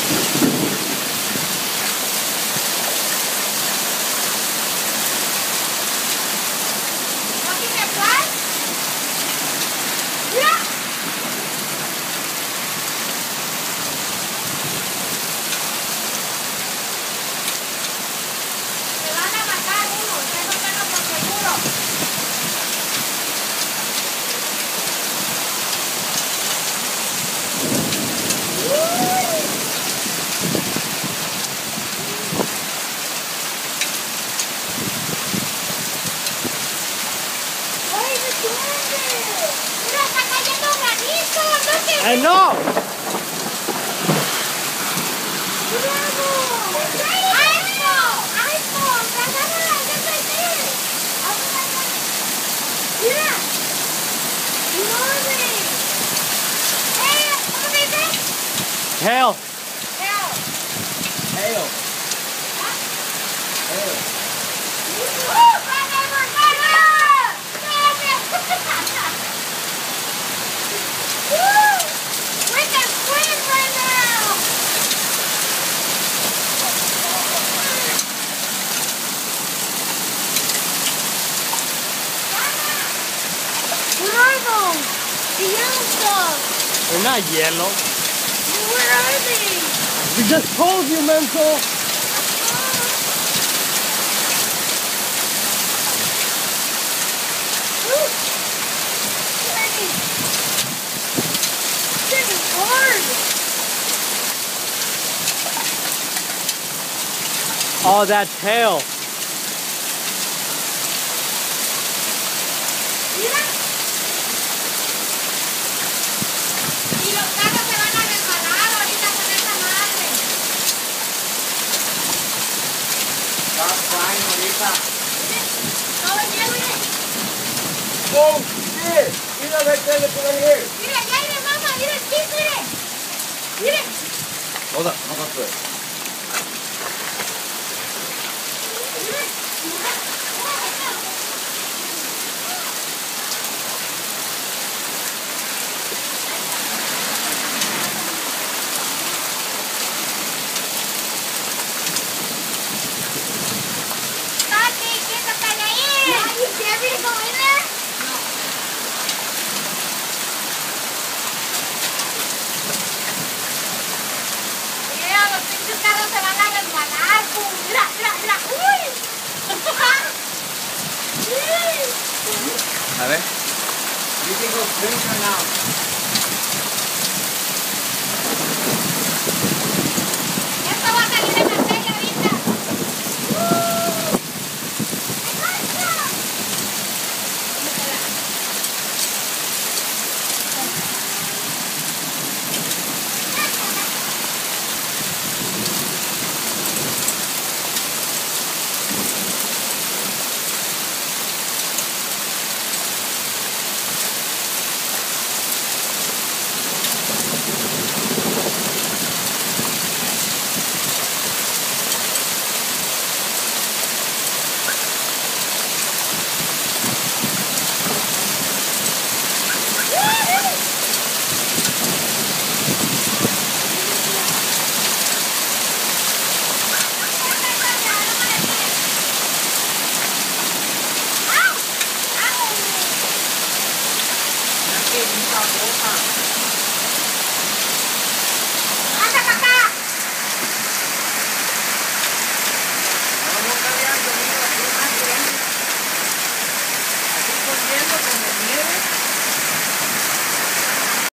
I know. Hail. Hail. Hail. Hail. The yellow stuff. They're not yellow. Where are they? We just told you, Mental. This is hard. Oh, that's hail. Mira. Y los carros se van a resbalar ahorita con esa madre. Stop crying ahorita. Todo el hielo, mire. Oh, shit. Mira, right there, look over here. Mire, allá hay de mamá, mire el chip, mire. Mire. Hold up to it. A ver. You can go swing her now.